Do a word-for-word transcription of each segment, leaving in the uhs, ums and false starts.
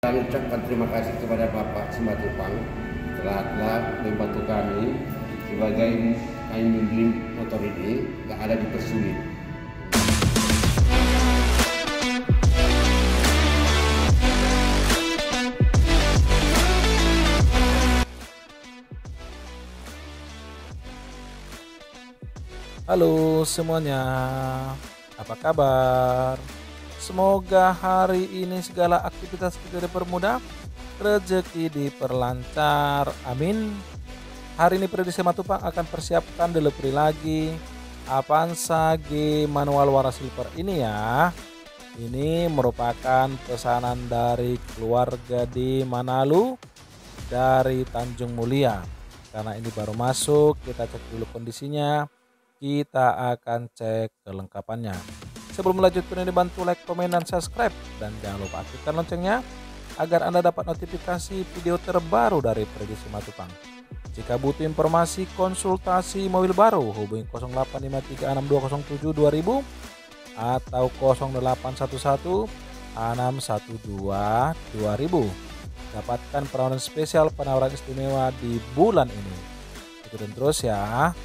Kami ucapkan terima kasih kepada Bapak Simatupang telah telah membantu kami sebagai kami membeli motor ini, nggak ada dipersulit. Halo semuanya, apa kabar? Semoga hari ini segala aktivitas kita dipermudah, rezeki diperlancar, amin. Hari ini Prediksi Simatupang akan persiapkan delivery lagi Avanza G manual warna silver ini ya. Ini merupakan pesanan dari keluarga di Manado dari Tanjung Mulia. Karena ini baru masuk, kita cek dulu kondisinya. Kita akan cek kelengkapannya. Sebelum melanjutkan ini, bantu like, komen, dan subscribe. Dan jangan lupa aktifkan loncengnya agar Anda dapat notifikasi video terbaru dari Prediksi Simatupang. Jika butuh informasi konsultasi mobil baru, hubungi nol delapan lima tiga enam dua nol tujuh dua ribu atau nol delapan satu satu enam satu dua dua ribu. Dapatkan penawaran spesial, penawaran istimewa di bulan ini. Ikutin terus ya.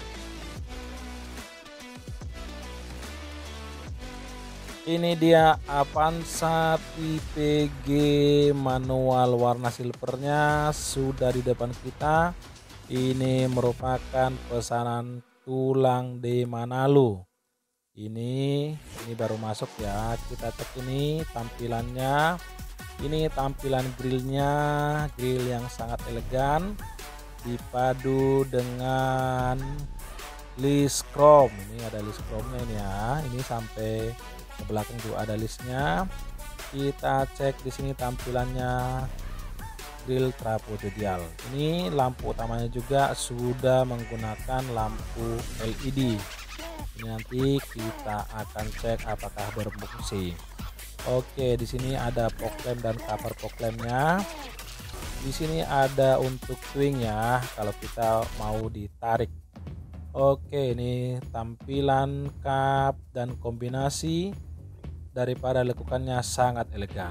Ini dia Avanza tipe G manual warna silvernya sudah di depan kita. Ini merupakan pesanan tulang di Manado. Ini ini baru masuk ya. Kita cek ini tampilannya. Ini tampilan grillnya, grill yang sangat elegan dipadu dengan list chrome. Ini ada list chrome-nya ini ya. Ini sampai ke belakang juga ada listnya. Kita cek di sini tampilannya grill trapodial. Ini lampu utamanya juga sudah menggunakan lampu L E D. Ini nanti kita akan cek apakah berfungsi. Oke, di sini ada fog lamp dan cover fog lampnya. Di sini ada untuk swing ya, kalau kita mau ditarik. Oke, ini tampilan kap dan kombinasi daripada lekukannya sangat elegan.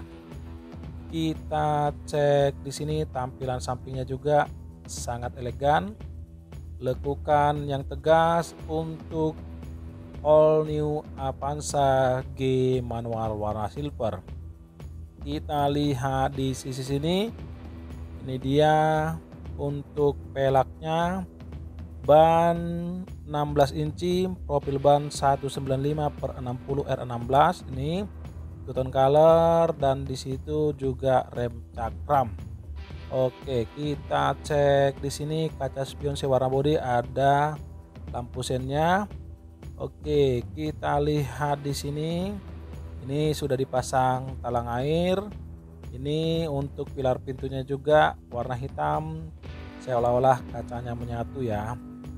Kita cek di sini tampilan sampingnya juga sangat elegan. Lekukan yang tegas untuk all new Avanza G manual warna silver. Kita lihat di sisi sini. Ini dia untuk pelaknya. Ban enam belas inci, profil ban seratus sembilan puluh lima per enam puluh R enam belas, ini two tone color, dan di situ juga rem cakram. Oke, kita cek di sini kaca spion sewarna bodi, ada lampu sennya. Oke, kita lihat di sini. Ini sudah dipasang talang air. Ini untuk pilar pintunya juga warna hitam, seolah-olah kacanya menyatu ya.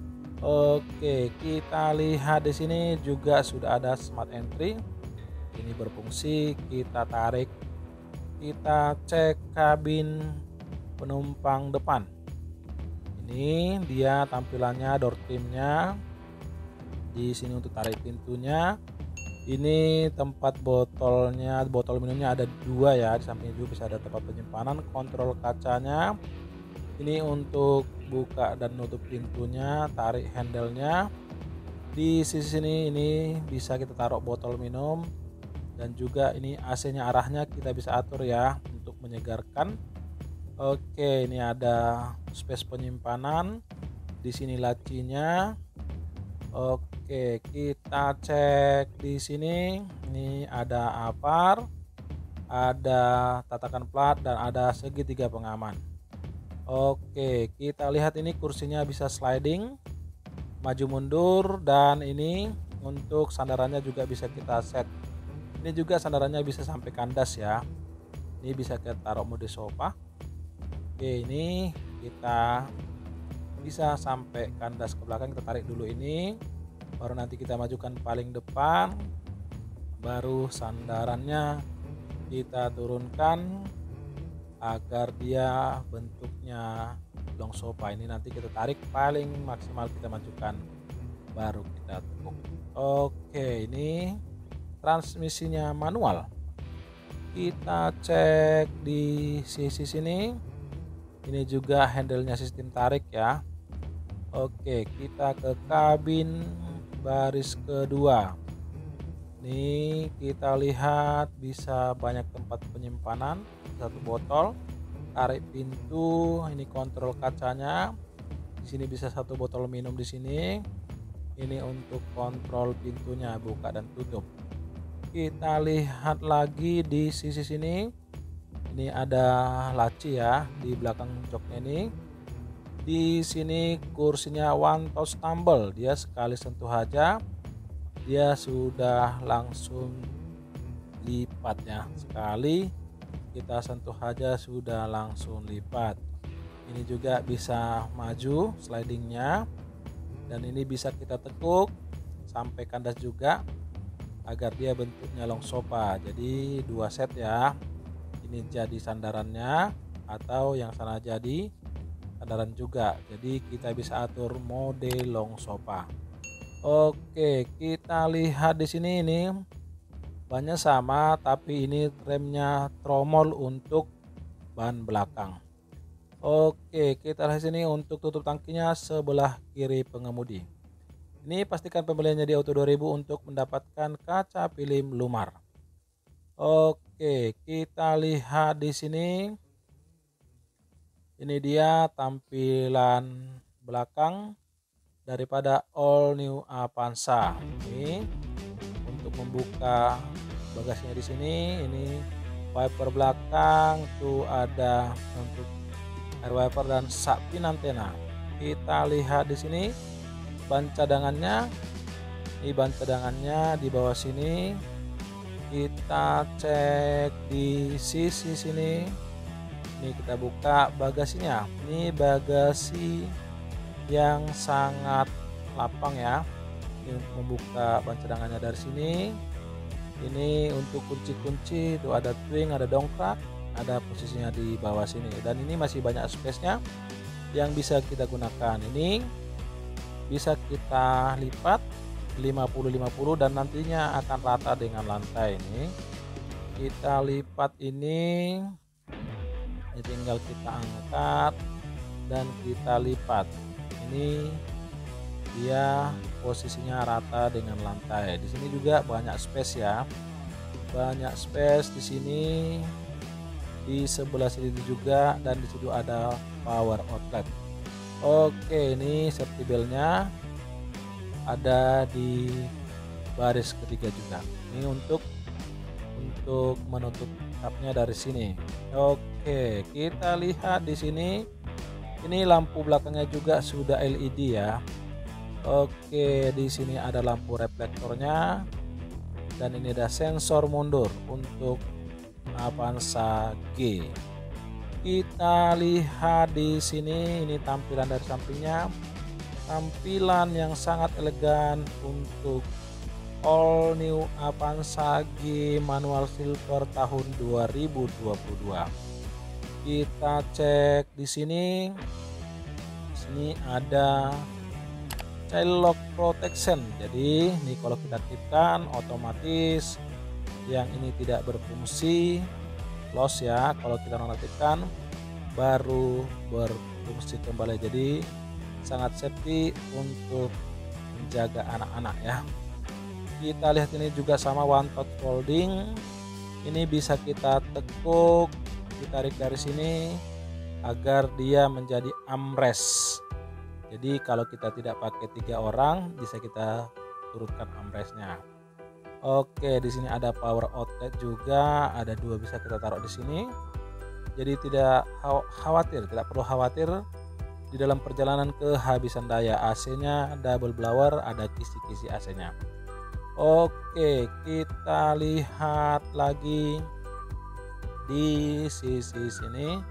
Oke, kita lihat di sini juga sudah ada smart entry. Ini berfungsi, kita tarik. Kita cek kabin penumpang depan. Ini dia tampilannya, door trimnya. Di sini untuk tarik pintunya. Ini tempat botolnya, botol minumnya ada dua ya. Di sampingnya juga bisa ada tempat penyimpanan. Kontrol kacanya. Ini untuk buka dan nutup pintunya, tarik handle-nya. Di sisi sini ini bisa kita taruh botol minum, dan juga ini A C-nya arahnya kita bisa atur ya untuk menyegarkan. Oke, ini ada space penyimpanan. Di sini lacinya. Oke, kita cek di sini. Ini ada apar, ada tatakan plat, dan ada segitiga pengaman. Oke, kita lihat ini kursinya bisa sliding, maju mundur, dan ini untuk sandarannya juga bisa kita set. Ini juga sandarannya bisa sampai kandas ya. Ini bisa kita taruh mode sofa. Oke, ini kita bisa sampai kandas ke belakang. Kita tarik dulu ini, baru nanti kita majukan paling depan, baru sandarannya kita turunkan agar dia bentuknya long sofa. Ini nanti kita tarik paling maksimal, kita majukan, baru kita tekuk. Oke, ini transmisinya manual. Kita cek di sisi sini. Ini juga handle-nya sistem tarik ya. Oke, kita ke kabin baris kedua. Nih kita lihat bisa banyak tempat penyimpanan, satu botol, tarik pintu, ini kontrol kacanya. Di sini bisa satu botol minum di sini. Ini untuk kontrol pintunya buka dan tutup. Kita lihat lagi di sisi sini. Ini ada laci ya di belakang joknya ini. Di sini kursinya one touch tumble, dia sekali sentuh aja dia sudah langsung lipat ya. Sekali kita sentuh aja sudah langsung lipat. Ini juga bisa maju slidingnya, dan ini bisa kita tekuk sampai kandas juga agar dia bentuknya long sofa. Jadi dua set ya, ini jadi sandarannya atau yang sana jadi sandaran juga. Jadi kita bisa atur mode long sofa. Oke, kita lihat di sini ini bannya sama, tapi ini remnya tromol untuk ban belakang. Oke, kita lihat sini untuk tutup tangkinya sebelah kiri pengemudi. Ini pastikan pembeliannya di Auto dua ribu untuk mendapatkan kaca film Lumar. Oke, kita lihat di sini. Ini dia tampilan belakang daripada all new Avanza. Ini untuk membuka bagasinya di sini. Ini wiper belakang tuh ada untuk air wiper dan sakpin antena. Kita lihat di sini ban cadangannya. Ini ban cadangannya di bawah sini. Kita cek di sisi sini. Ini kita buka bagasinya. Ini bagasi yang sangat lapang ya. Ini untuk membuka ban cadangannya dari sini. Ini untuk kunci-kunci itu ada twing, ada dongkrak, ada posisinya di bawah sini, dan ini masih banyak space-nya yang bisa kita gunakan. Ini bisa kita lipat lima puluh lima puluh dan nantinya akan rata dengan lantai. Ini kita lipat ini, ini tinggal kita angkat dan kita lipat. Ini dia posisinya rata dengan lantai. Di sini juga banyak space ya, banyak space di sini, di sebelah sini juga, dan di situ ada power outlet. Oke, ini safety beltnya ada di baris ketiga juga. Ini untuk untuk menutup kapnya dari sini. Oke, kita lihat di sini. Ini lampu belakangnya juga sudah L E D ya. Oke, di sini ada lampu reflektornya, dan ini ada sensor mundur untuk Avanza G. Kita lihat di sini, ini tampilan dari sampingnya. Tampilan yang sangat elegan untuk all new Avanza G manual silver tahun dua ribu dua puluh dua. Kita cek di sini. Di sini ada child lock protection. Jadi ini kalau kita aktifkan otomatis yang ini tidak berfungsi loss ya. Kalau kita nonaktifkan baru berfungsi kembali. Jadi sangat safety untuk menjaga anak-anak ya. Kita lihat ini juga sama one touch folding. Ini bisa kita tekuk, ditarik dari sini agar dia menjadi armrest. Jadi kalau kita tidak pakai tiga orang, bisa kita turunkan armrestnya. Oke, di sini ada power outlet juga, ada dua, bisa kita taruh di sini. Jadi tidak khawatir, tidak perlu khawatir di dalam perjalanan kehabisan daya. A C-nya double blower, ada kisi-kisi A C-nya. Oke, kita lihat lagi di sisi sini.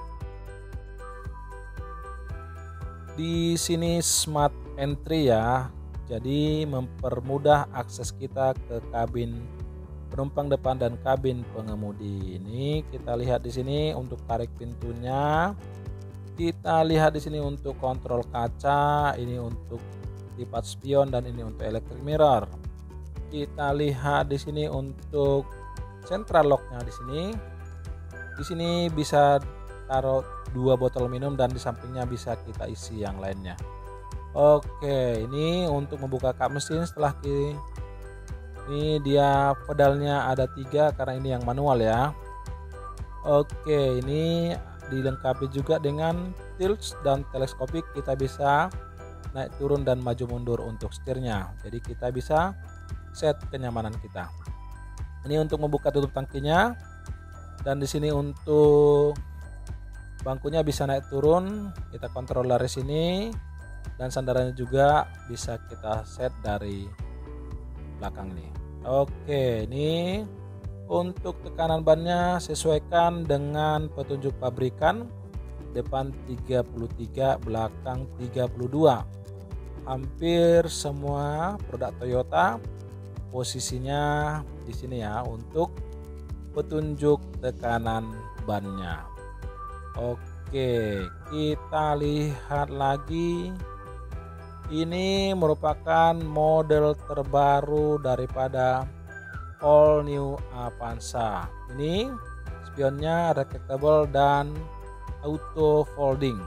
Di sini smart entry ya. Jadi mempermudah akses kita ke kabin penumpang depan dan kabin pengemudi. Ini kita lihat di sini untuk tarik pintunya. Kita lihat di sini untuk kontrol kaca, ini untuk lipat spion, dan ini untuk electric mirror. Kita lihat di sini untuk central locknya di sini. Di sini bisa taruh dua botol minum dan di sampingnya bisa kita isi yang lainnya. Oke, ini untuk membuka kap mesin. Setelah ki, ini dia pedalnya ada tiga karena ini yang manual ya. Oke, ini dilengkapi juga dengan tilt dan teleskopik. Kita bisa naik turun dan maju mundur untuk setirnya. Jadi kita bisa set kenyamanan kita. Ini untuk membuka tutup tangkinya, dan di sini untuk bangkunya bisa naik turun. Kita kontrol dari sini, dan sandarannya juga bisa kita set dari belakang nih. Oke, ini untuk tekanan bannya sesuaikan dengan petunjuk pabrikan. Depan tiga puluh tiga, belakang tiga puluh dua. Hampir semua produk Toyota posisinya di sini ya untuk petunjuk tekanan bannya. Oke, kita lihat lagi. Ini merupakan model terbaru daripada all new Avanza. Ini spionnya retractable dan auto folding.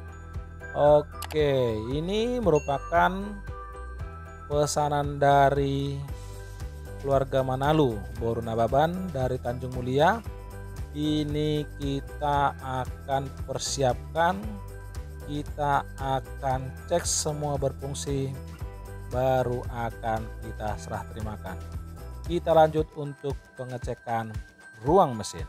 Oke, ini merupakan pesanan dari keluarga Manalu, Boru Nababan dari Tanjung Mulia. Ini kita akan persiapkan, kita akan cek semua berfungsi, baru akan kita serah terimakan. Kita lanjut untuk pengecekan ruang mesin.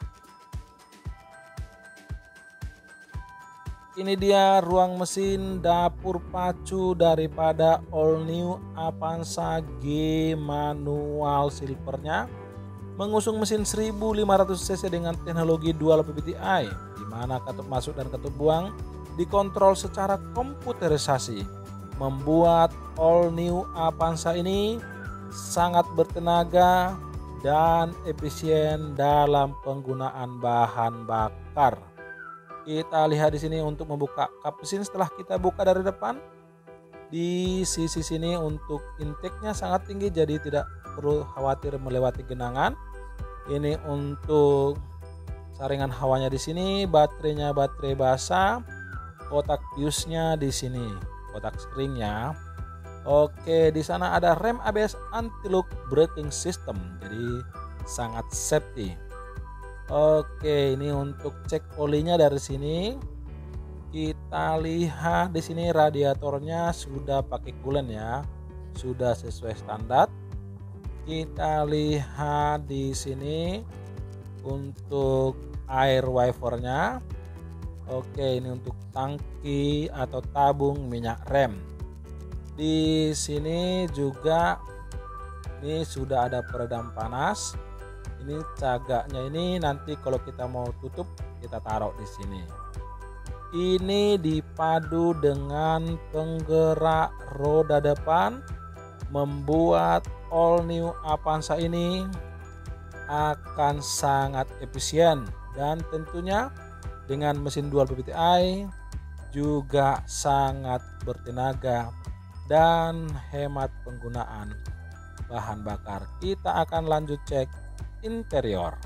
Ini dia ruang mesin dapur pacu daripada all new Avanza G manual silvernya, mengusung mesin seribu lima ratus cc dengan teknologi dual P V T i, di mana katup masuk dan katup buang dikontrol secara komputerisasi, membuat all new Avanza ini sangat bertenaga dan efisien dalam penggunaan bahan bakar. Kita lihat di sini untuk membuka kap mesin. Setelah kita buka dari depan, di sisi sini untuk intake-nya sangat tinggi, jadi tidak perlu khawatir melewati genangan. Ini untuk saringan hawanya di sini, baterainya baterai basah, kotak fuse-nya di sini, kotak springnya. Oke, di sana ada rem A B S anti-lock braking system, jadi sangat safety. Oke, ini untuk cek olinya dari sini. Kita lihat di sini radiatornya sudah pakai coolant ya, sudah sesuai standar. Kita lihat di sini untuk air wipernya. Oke, ini untuk tangki atau tabung minyak rem. Di sini juga ini sudah ada peredam panas. Ini cagaknya ini nanti kalau kita mau tutup kita taruh di sini. Ini dipadu dengan penggerak roda depan, membuat all new Avanza ini akan sangat efisien, dan tentunya dengan mesin dual P V T i juga sangat bertenaga dan hemat penggunaan bahan bakar. Kita akan lanjut cek interior.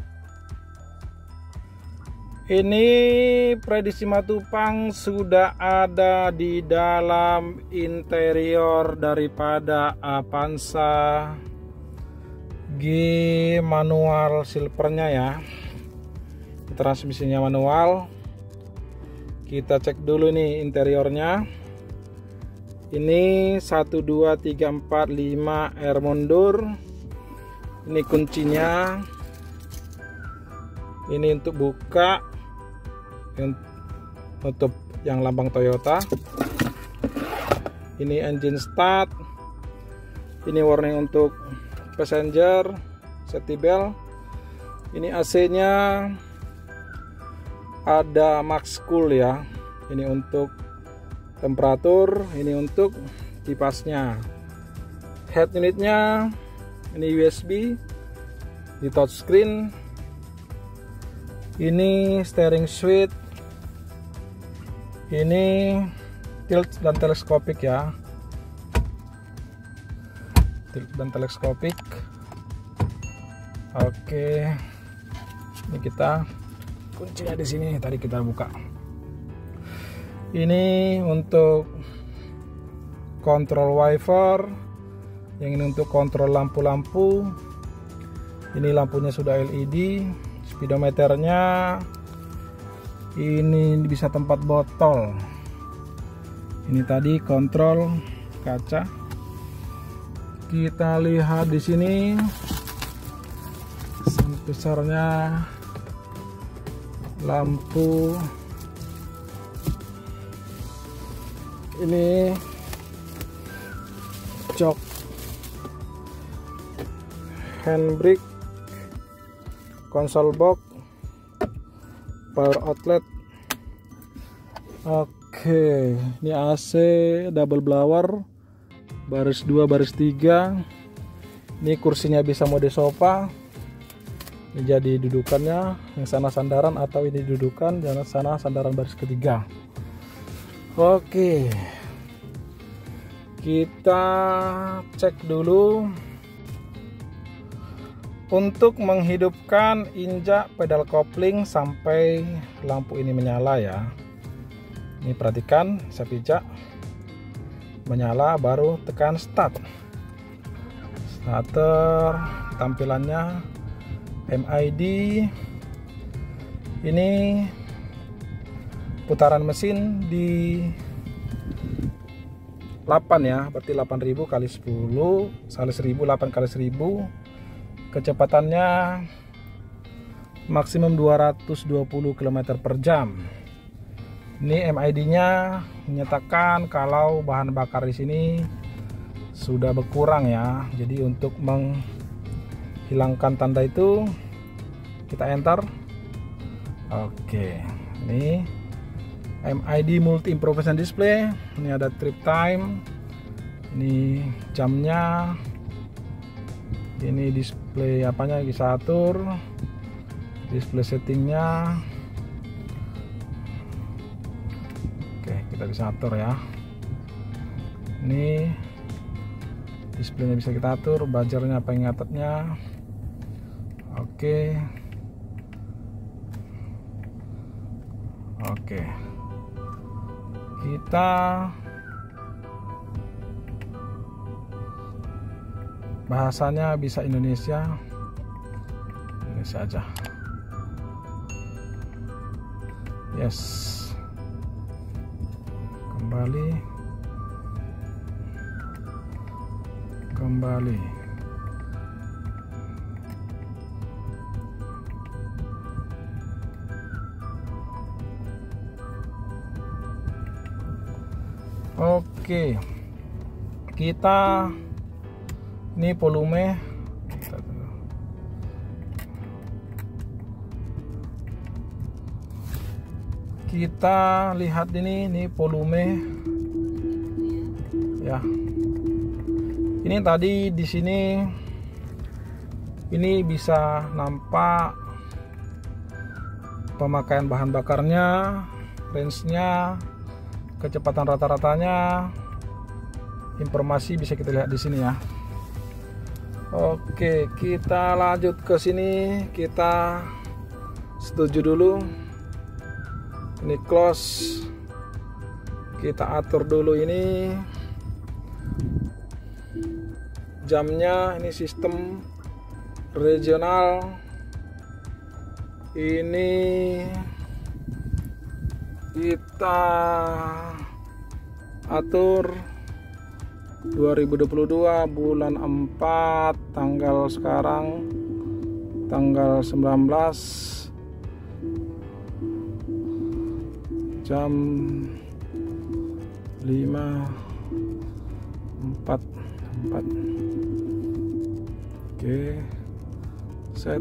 Ini prediksi Matupang sudah ada di dalam interior daripada Avanza G manual silvernya ya. Transmisinya manual. Kita cek dulu nih interiornya. Ini satu dua tiga empat lima R mundur. Ini kuncinya. Ini untuk buka, untuk yang lambang Toyota. Ini engine start. Ini warning untuk passenger, safety belt. Ini A C-nya ada max cool ya. Ini untuk temperatur, ini untuk kipasnya. Head unitnya ini U S B, di touchscreen. Ini steering switch, ini tilt dan teleskopik ya, tilt dan teleskopik. Oke, ini kita kuncinya di sini. Tadi kita buka. Ini untuk kontrol wiper, yang ini untuk kontrol lampu-lampu. Ini lampunya sudah L E D, speedometernya ini bisa tempat botol. Ini tadi kontrol kaca. Kita lihat di sini besarnya lampu. Ini jok handbrake, konsol box, power outlet. Oke, ini A C double blower, baris dua baris tiga. Ini kursinya bisa mode sofa. Ini jadi dudukannya, yang sana sandaran, atau ini dudukan, yang sana sandaran baris ketiga. Oke, kita cek dulu. Untuk menghidupkan, injak pedal kopling sampai lampu ini menyala ya. Ini perhatikan, saya pijak menyala, baru tekan start. Starter, tampilannya M I D. Ini putaran mesin di delapan ya, berarti delapan ribu kali sepuluh kali seribu, delapan kali seribu. Kecepatannya maksimum dua ratus dua puluh kilometer per jam. Ini M I D-nya menyatakan kalau bahan bakar di sini sudah berkurang ya. Jadi untuk menghilangkan tanda itu kita enter. Oke, ini M I D multi information display. Ini ada trip time, ini jamnya, ini display apanya bisa atur, display settingnya. Oke, kita bisa atur ya. Ini displaynya bisa kita atur, buzzer-nya apa yang ngaturnya. Oke, oke, kita bahasanya bisa Indonesia, Indonesia aja. Yes, kembali, kembali. Oke, kita ini volume, kita lihat ini ini volume ya. Ini tadi di sini ini bisa nampak pemakaian bahan bakarnya, range-nya, kecepatan rata-ratanya, informasi bisa kita lihat di sini ya. Oke, kita lanjut ke sini, kita setuju dulu. Ini close, kita atur dulu ini jamnya, ini sistem regional, ini kita atur dua ribu dua puluh dua bulan empat, tanggal sekarang tanggal sembilan belas, jam lima empat puluh empat. Oke, set.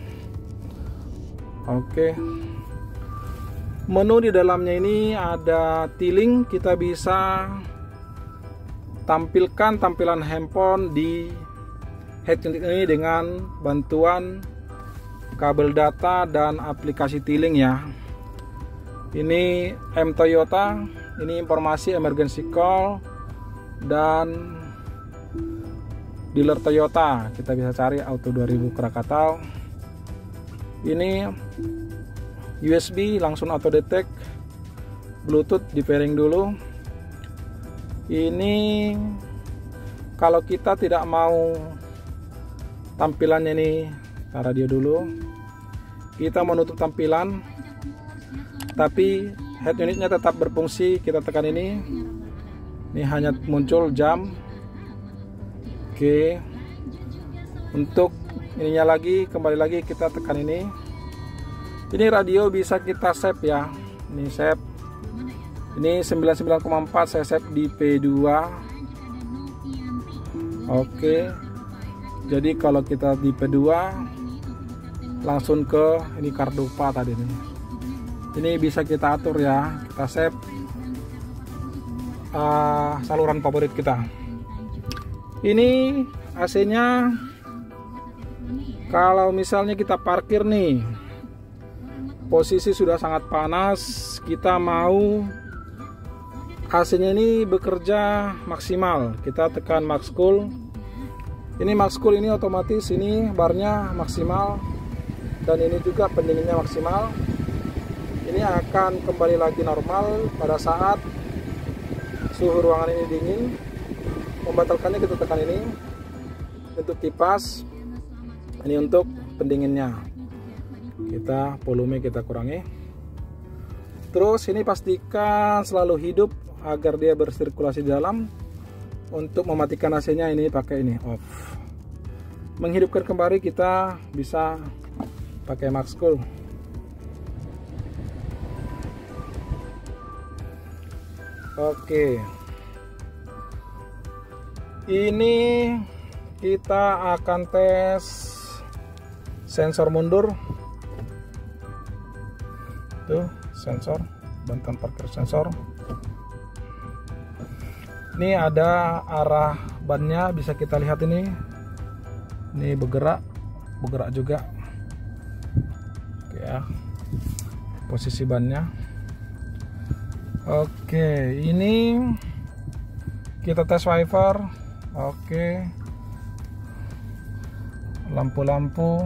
Oke, menu di dalamnya ini ada tiling, kita bisa tampilkan tampilan handphone di head unit ini dengan bantuan kabel data dan aplikasi tiling ya. Ini M Toyota, ini informasi emergency call dan dealer Toyota. Kita bisa cari Auto dua ribu Krakatau. Ini U S B langsung auto detect, Bluetooth di pairing dulu. Ini kalau kita tidak mau tampilannya ini, kita radio dulu. Kita menutup tampilan, tapi head unitnya tetap berfungsi. Kita tekan ini, ini hanya muncul jam. Oke, untuk ininya lagi, kembali lagi kita tekan ini. Ini radio bisa kita save ya. Ini save. Ini sembilan puluh sembilan koma empat, saya save di P dua. Oke. Jadi kalau kita di P dua langsung ke ini Cardupa tadi nih. Ini bisa kita atur ya. Kita save uh, saluran favorit kita. Ini A C-nya kalau misalnya kita parkir nih, posisi sudah sangat panas, kita mau A C-nya ini bekerja maksimal, kita tekan max cool. Ini max cool ini otomatis ini barnya maksimal, dan ini juga pendinginnya maksimal. Ini akan kembali lagi normal pada saat suhu ruangan ini dingin. Membatalkannya kita tekan ini. Untuk kipas, ini untuk pendinginnya. Kita volume kita kurangi. Terus ini pastikan selalu hidup agar dia bersirkulasi di dalam. Untuk mematikan A C-nya ini pakai ini off. Menghidupkan kembali kita bisa pakai max cool. Oke. Ini kita akan tes sensor mundur. Tuh, sensor, bantuan parkir sensor. Ini ada arah bannya, bisa kita lihat ini. Ini bergerak, bergerak juga. Oke ya. Posisi bannya. Oke, ini kita tes wiper. Oke. Lampu-lampu.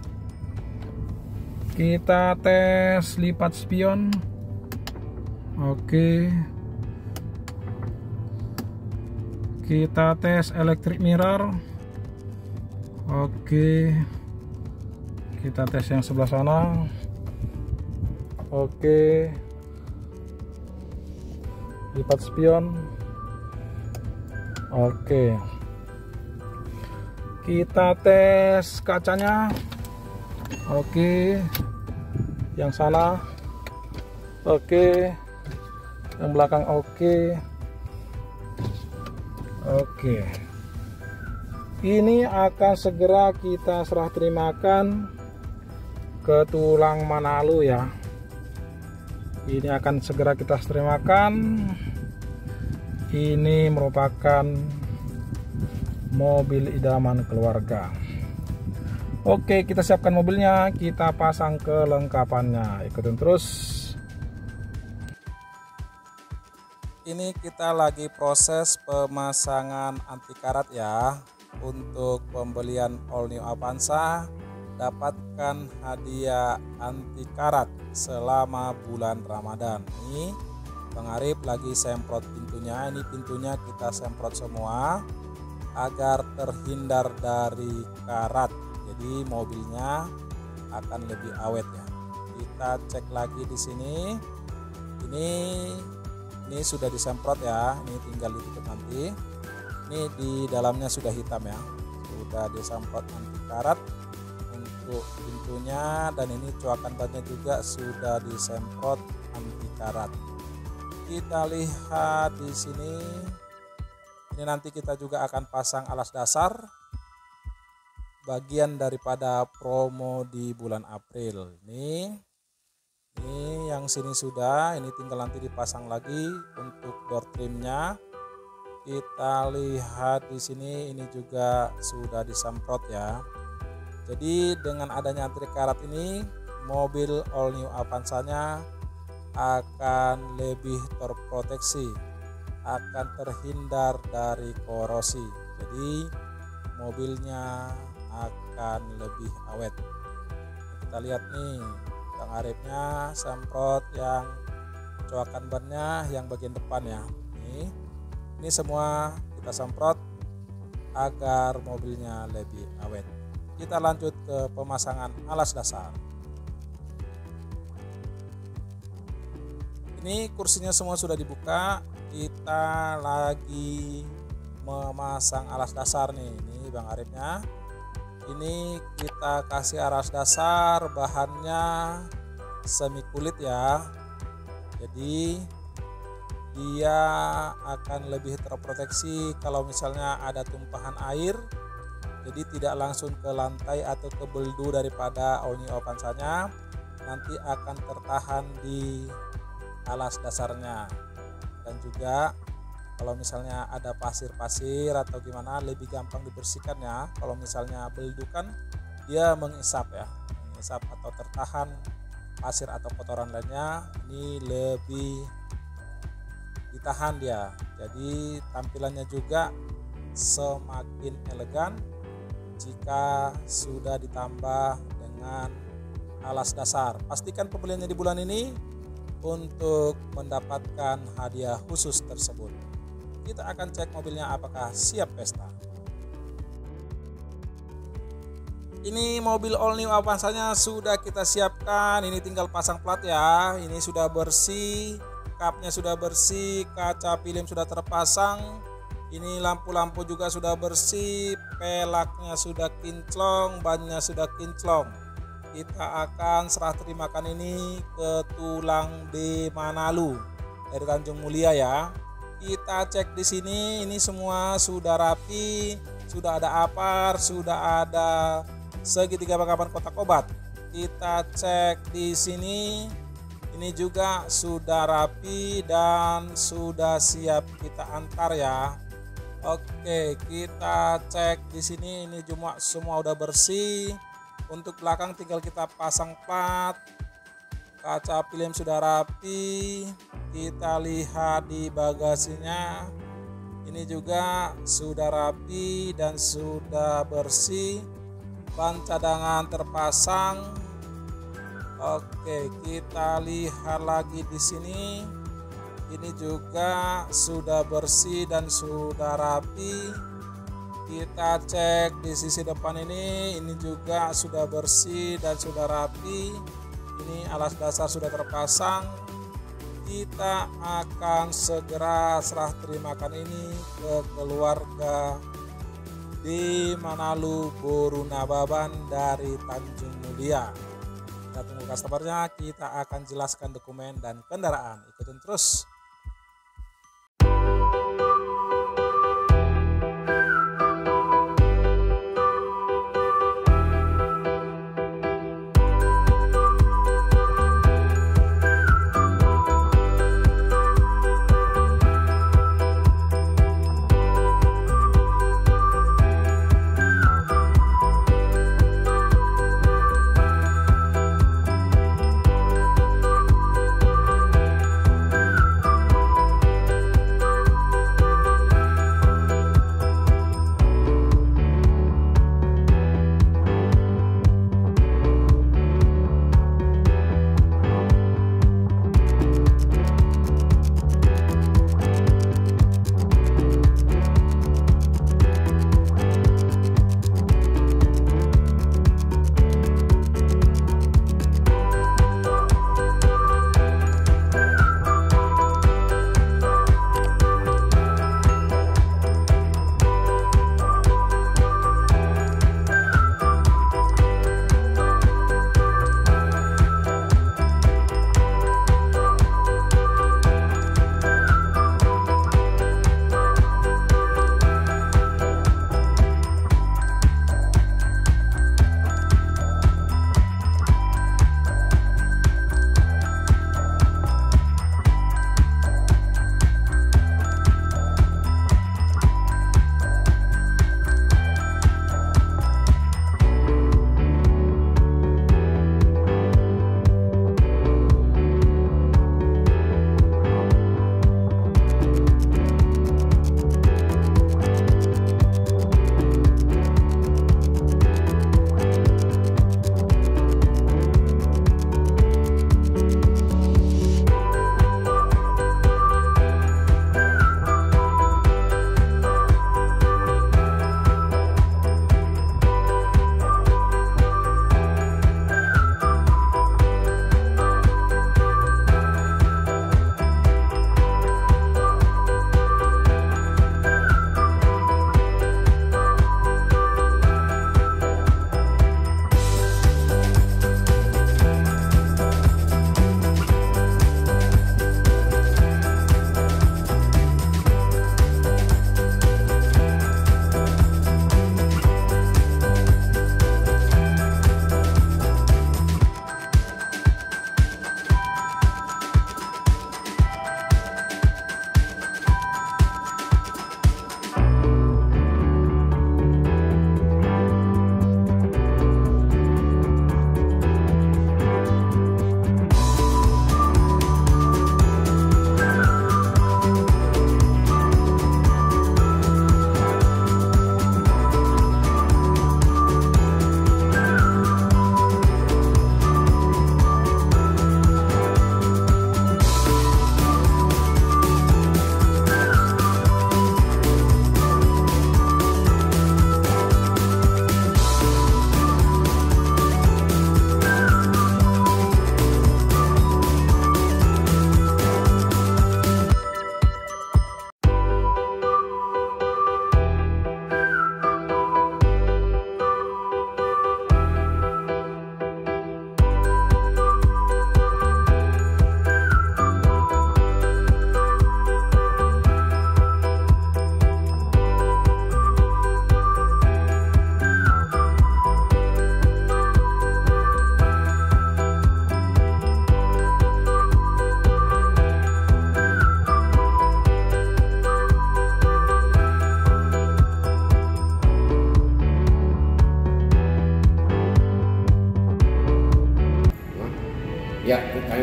Kita tes lipat spion. Oke. Kita tes electric mirror. Oke. Kita tes yang sebelah sana. Oke. Lipat spion. Oke. Kita tes kacanya. Oke. Yang sana. Oke. Yang belakang oke. Oke. Ini akan segera kita serah terimakan ke tulang Manalo ya. Ini akan segera kita terimakan. Ini merupakan mobil idaman keluarga. Oke, kita siapkan mobilnya, kita pasang kelengkapannya. Ikutin terus. Ini kita lagi proses pemasangan anti karat ya. Untuk pembelian all new Avanza, dapatkan hadiah anti karat selama bulan Ramadan. Ini Bang Arif lagi semprot pintunya. Ini pintunya kita semprot semua agar terhindar dari karat. Jadi mobilnya akan lebih awet ya. Kita cek lagi di sini. Ini ini sudah disemprot ya. Ini tinggal ditutup nanti. Ini di dalamnya sudah hitam ya. Sudah disemprot anti karat untuk pintunya, dan ini coakan bannya juga sudah disemprot anti karat. Kita lihat di sini. Ini nanti kita juga akan pasang alas dasar, bagian daripada promo di bulan April. Ini ini yang sini sudah, ini tinggal nanti dipasang lagi untuk door trimnya. Kita lihat di sini, ini juga sudah disemprot ya. Jadi dengan adanya anti karat ini, mobil all new Avanza-nya akan lebih terproteksi, akan terhindar dari korosi. Jadi mobilnya akan lebih awet. Kita lihat nih, Bang Arifnya semprot yang coakan bannya yang bagian depan ya. Nih, ini semua kita semprot agar mobilnya lebih awet. Kita lanjut ke pemasangan alas dasar. Ini kursinya semua sudah dibuka. Kita lagi memasang alas dasar nih. Ini Bang Arifnya. Ini kita kasih alas dasar, bahannya semi kulit ya. Jadi dia akan lebih terproteksi kalau misalnya ada tumpahan air. Jadi tidak langsung ke lantai atau ke beldu daripada All New Avanza-nya, nanti akan tertahan di alas dasarnya. Dan juga kalau misalnya ada pasir-pasir atau gimana, lebih gampang dibersihkan ya. Kalau misalnya beldu kan dia mengisap ya, mengisap atau tertahan pasir atau kotoran lainnya, ini lebih ditahan dia. Jadi tampilannya juga semakin elegan jika sudah ditambah dengan alas dasar. Pastikan pembeliannya di bulan ini untuk mendapatkan hadiah khusus tersebut. Kita akan cek mobilnya apakah siap pesta. Ini mobil All New Avanza-nya sudah kita siapkan. Ini tinggal pasang plat ya. Ini sudah bersih, kapnya sudah bersih, kaca film sudah terpasang. Ini lampu-lampu juga sudah bersih, pelaknya sudah kinclong, bannya sudah kinclong. Kita akan serah terimakan ini ke Tulang D Manalu dari Tanjung Mulia ya. Kita cek di sini, ini semua sudah rapi, sudah ada apar, sudah ada segitiga bakapan kotak obat. Kita cek di sini, ini juga sudah rapi dan sudah siap kita antar ya. Oke, kita cek di sini, ini cuma semua udah bersih. Untuk belakang tinggal kita pasang plat. Kaca film sudah rapi. Kita lihat di bagasinya, ini juga sudah rapi dan sudah bersih. Ban cadangan terpasang. Oke, kita lihat lagi di sini. Ini juga sudah bersih dan sudah rapi. Kita cek di sisi depan ini, ini juga sudah bersih dan sudah rapi. Ini alas dasar sudah terpasang. Kita akan segera serah terimakan ini ke keluarga di Manalu Boru Nababan dari Tanjung Mulia. Kita tunggu customernya, kita akan jelaskan dokumen dan kendaraan. Ikutin terus.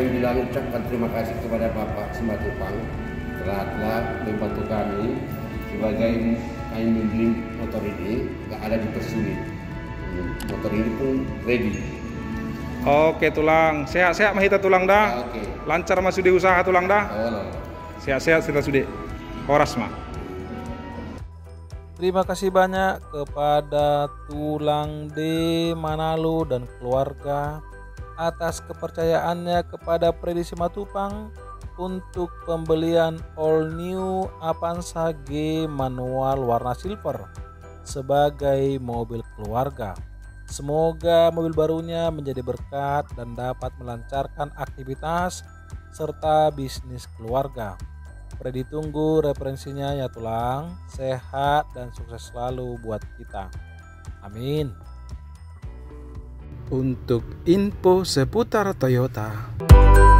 kami bilang ucapkan terima kasih kepada Bapak Simatupang telah telah membantu kami sebagai kami membeli motor ini, nggak ada dipersulit. Motor ini pun ready. Oke Tulang, sehat-sehat Mahita Tulang dah. Oke. Lancar masuk di usaha Tulang dah. Oh, no. Sehat-sehat sudah sudah. Horas mah. Terima kasih banyak kepada Tulang D Manalo dan keluarga atas kepercayaannya kepada Freddy Simatupang untuk pembelian all new Avanza G manual warna silver sebagai mobil keluarga. Semoga mobil barunya menjadi berkat dan dapat melancarkan aktivitas serta bisnis keluarga. Freddy tunggu referensinya ya Tulang. Sehat dan sukses selalu buat kita. Amin. Untuk info seputar Toyota